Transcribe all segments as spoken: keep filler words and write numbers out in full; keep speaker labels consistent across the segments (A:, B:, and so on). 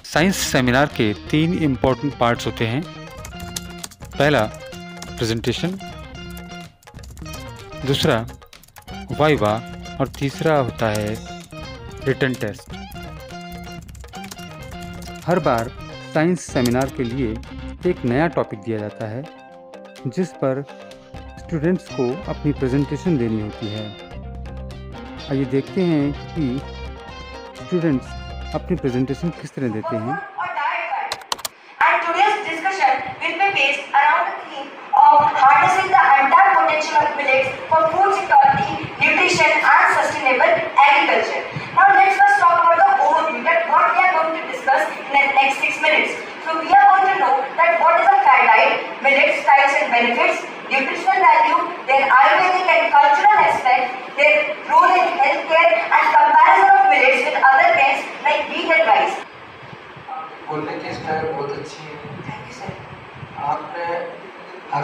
A: Science seminar के तीन important parts होते हैं। पहला प्रेजेंटेशन, दूसरा वाइवा और तीसरा होता है रिटन टेस्ट। हर बार साइंस सेमिनार के लिए एक नया टॉपिक दिया जाता है जिस पर स्टूडेंट्स को अपनी प्रेजेंटेशन देनी होती है। आइए देखते हैं कि स्टूडेंट्स अपनी प्रेजेंटेशन किस तरह देते हैं।
B: And today's discussion will be based around the theme of harnessing the entire potential of millets for food security, nutrition and sustainable agriculture. Now let's first talk about the overview that what we are going to discuss in the next six minutes. So we are going to know that what is a fad diet, millets types and benefits, nutritional value, their Ayurvedic and cultural aspect, their role in healthcare and comparison of millets with other grains like wheat and rice.
C: बोलने की style बहुत अच्छी है।
B: Thank you, sir.
C: आपने हर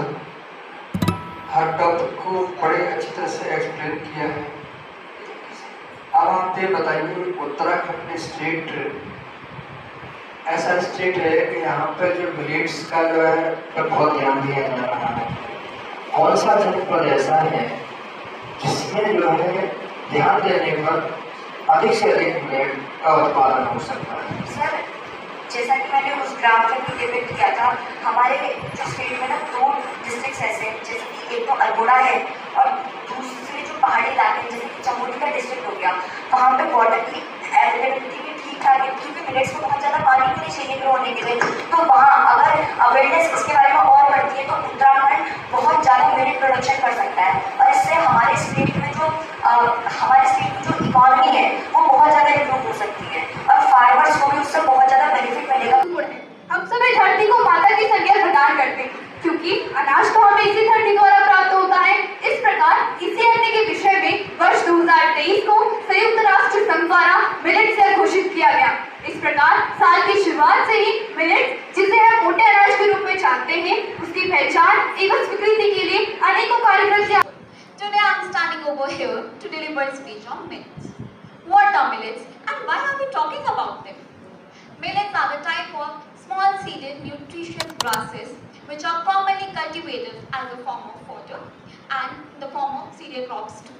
C: हर topic को बड़े अच्छी तरह से एक्सप्लेन किया है। अब आप ये बताइए, उत्तराखंड स्टेट ऐसा स्टेट है कि यहाँ पर जो मिलेट्स का जो है पर बहुत ध्यान दिया जा रहा है। कौन सा जनपद ऐसा है जिसमें जो है ध्यान देने पर अधिक से अधिक मिलेट का उत्पादन हो सकता है?
B: सर, जैसा कि मैंने उस ग्राफ में भी डिपेक्ट किया था, हमारे जो स्टेट में ना दो डिस्ट्रिक्ट्स ऐसे हैं, जैसे कि एक तो अल्मोड़ा है और दूसरे जो पहाड़ी इलाके हैं जैसे कि चमोली का डिस्ट्रिक्ट हो गया, वहाँ पे वाटर की अवेलेबिलिटी भी ठीक ठाक है क्योंकि मिलेट्स को बहुत ज़्यादा पानी भी नहीं चाहिए ग्रो होने के लिए। तो वहाँ अगर अवेयरनेस इसके बारे में और बढ़ती है तो उत्तराखंड बहुत ज़्यादा मिलेट प्रोडक्शन कर सकता है और इससे हमारे स्टेट में जो आ, हमारे स्टेट की जो इकॉनमी है वो बहुत ज़्यादा इम्प्रूव हो सकती है और फार्मर्स को भी उससे बहुत ज़्यादा बेनिफिट मिलेगा।
D: हम सब इस धरती को माता की संज्ञा प्रदान करते हैं क्योंकि अनाज तो हमें इसी धरती द्वारा प्राप्त होता है। इस प्रकार इसी अन्य के विषय में वर्ष दो हज़ार तेईस को संयुक्त राष्ट्र संघ द्वारा मिलेट्स डे घोषित किया गया। इस प्रकार साल की शुरुआत से ही मिलेट्स, जिसे हम मोटे अनाज के रूप में जानते हैं, उसकी पहचान एवं स्वीकृति के लिए अनेकों कार्यक्रम किया।
E: Today I am standing over here to deliver a speech on millets. What are millets and why are we talking about them? Millets are the type of small seeded nutritious grasses which are commonly cultivated as a form of fodder and the form of cereal crops too.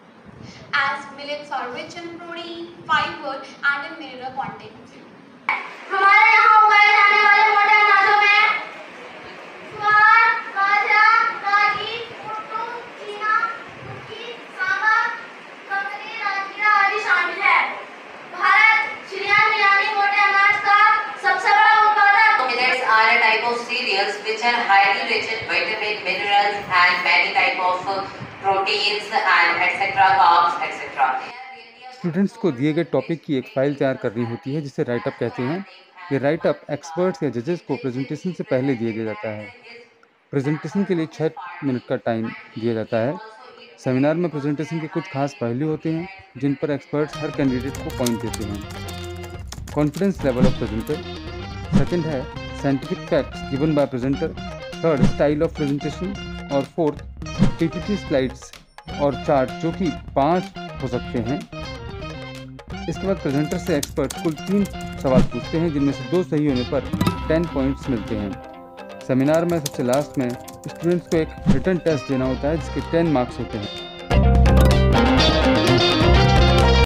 E: As millets are rich in protein, fiber and in mineral content too.
D: हमारे यहाँ उगाए जाने वाले मोटे अनाजों में ज्वार, बाजरा, रागी, कुट्टू, चीना, cookie, sambar, कंगनी, राजगिरा आदि शामिल है। भारत श्रीलंका में यानी मोटे अनाज का सबसे बड़ा उत्पादक।
F: Millets are a type of cereals which are highly rich in vitamin, minerals and many type of proteins and et cetera carbs et cetera.
A: Students को दिए गए टॉपिक की एक फाइल तैयार करनी होती है जिसे राइटअप कहते हैं। ये राइटअप एक्सपर्ट्स या जजेस को प्रेजेंटेशन से पहले दिया दिया जाता है। प्रेजेंटेशन के लिए छः मिनट का टाइम दिया जाता है। सेमिनार में प्रेजेंटेशन के कुछ खास पहलू होते हैं जिन पर एक्सपर्ट्स हर कैंडिडेट को पॉइंट देते हैं। Confidence level of presenter, second है scientific facts given by presenter, third style of presentation और फोर्थ पीपीटी स्लाइड्स और चार्ट जो कि पाँच हो सकते हैं। इसके बाद प्रेजेंटर से एक्सपर्ट कुल तीन सवाल पूछते हैं जिनमें से दो सही होने पर टेन पॉइंट्स मिलते हैं। सेमिनार में सबसे लास्ट में स्टूडेंट्स को एक रिटन टेस्ट देना होता है जिसके टेन मार्क्स होते हैं।